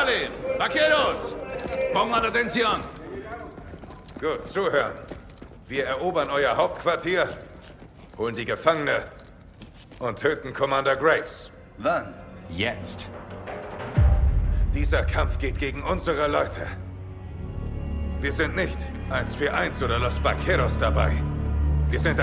bien. Vaqueros, pongan atención. Gut, zuhören. Wir erobern euer Hauptquartier, holen die Gefangene und töten Commander Graves. Wann? Jetzt. Dieser Kampf geht gegen unsere Leute. Wir sind nicht 141 oder Los Vaqueros dabei. Wir sind